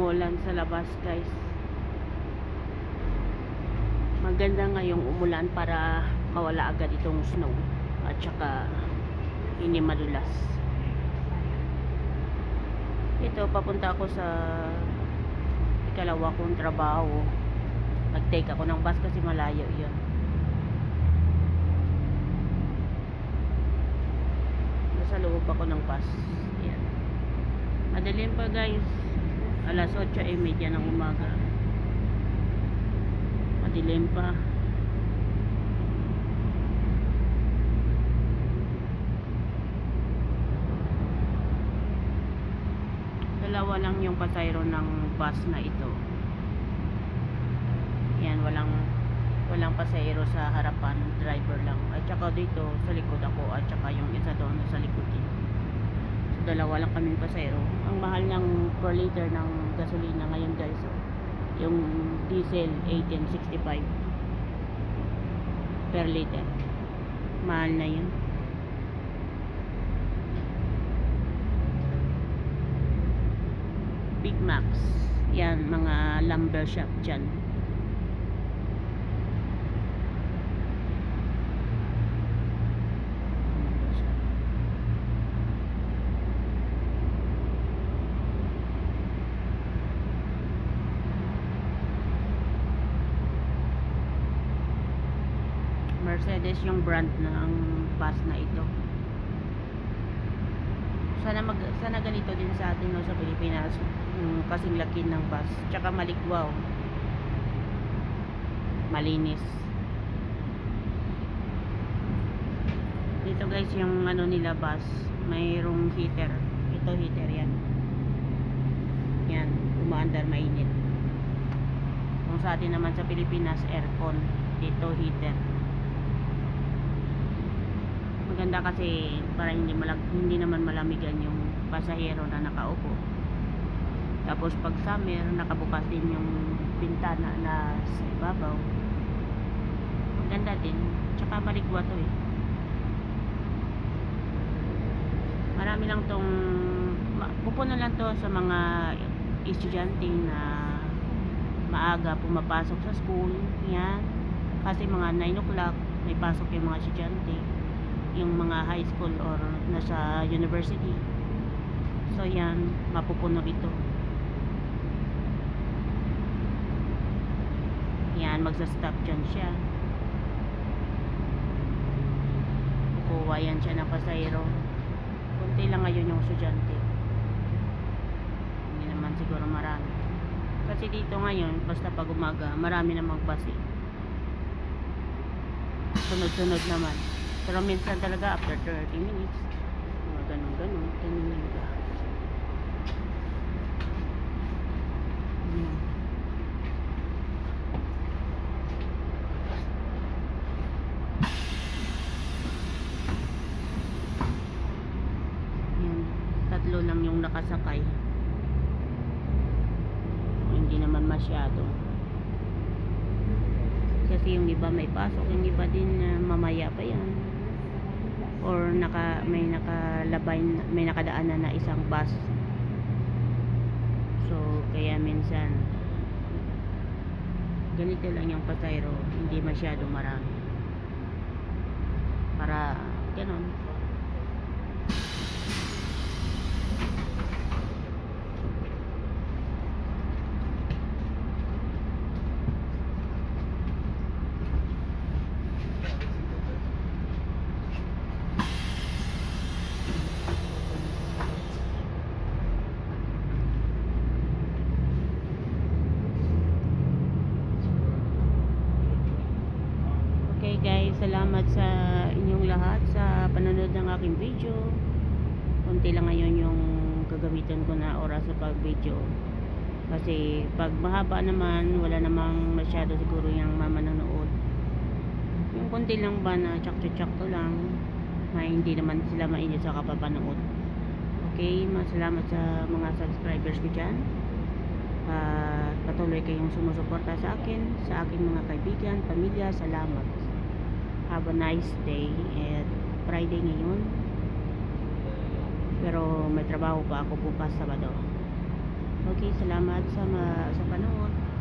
umuulan sa labas, guys. Maganda ngayong umulan para mawala agad itong snow at saka hindi madulas. Ito, papunta ako sa ikalawa kong trabaho. Nag-take ako ng bus kasi malayo yun. Nasa loob ako ng bus. Yan. Madilim pa, guys. Alas 8:30 ng umaga. Madilim pa. Dalawa lang yung pasayro ng bus na ito. Yan, walang pasayro sa harapan, driver lang. At saka dito sa likod ako, at saka yung isa doon sa likod din. So dalawa lang kaming pasayro. Ang mahal ng per liter ng gasolina ngayon, guys. So, yung diesel 18.65 per liter. Mahal na yun. Big Max. Yan, mga lumber shop dyan. Mercedes yung brand ng bus na ito. Sana ganito din sa atin, no, sa Pilipinas, yung kasing laki ng bus, tsaka maligwaw, malinis. Dito, guys, yung ano nila bus, mayroong heater. Ito heater yan. Yan, umaandar, mainit. Kung sa atin naman sa Pilipinas, aircon. Dito heater. Maganda kasi para hindi naman malamigan yung pasahero na nakaupo. Tapos pag summer, nakabukas din yung bintana na sa ibabaw. Maganda din. Tsaka maligwa to eh. Marami lang tong pupuno lang to sa mga estudyante na maaga pumapasok sa school. Yan. Kasi mga 9 o'clock may pasok yung mga estudyante, yung mga high school or nasa university. So yan, mapupuno ito. Yan, magsa-stop dyan siya. Kukuha yan siya ng pasayro. Kunti lang ngayon yung estudyante. Hindi naman siguro marami. Kasi dito ngayon, basta pag umaga, marami namang bus eh. Sunod-sunod naman. Pero minsan talaga after 30 minutes. Mga ganun-ganun. Ganun nila. Yan. Tatlo lang yung nakasakay. Hindi naman masyado. Kasi yung iba may pasok, yung iba din mamaya pa yan. Or may nakadaanan na isang bus. So kaya minsan ganito lang yung pasayro, hindi masyado marami. Para ganun. Okay guys, salamat sa inyong lahat sa panonood ng aking video. Kunti lang ngayon yung gagamitan ko na oras sa pag-video. Kasi pag mahaba naman, wala namang masyado siguro yung mamanonood. Yung kunti lang ba na tsak-tsak-to lang, hindi naman sila mainit sa kapapanood. Okay, masalamat sa mga subscribers ko dyan. Patuloy kayong sumusuporta sa akin, sa aking mga kaibigan, pamilya. Salamat. Have a nice day. At Friday ngayon, pero may trabaho pa ako bukas Sabado. Okay, salamat sa panood.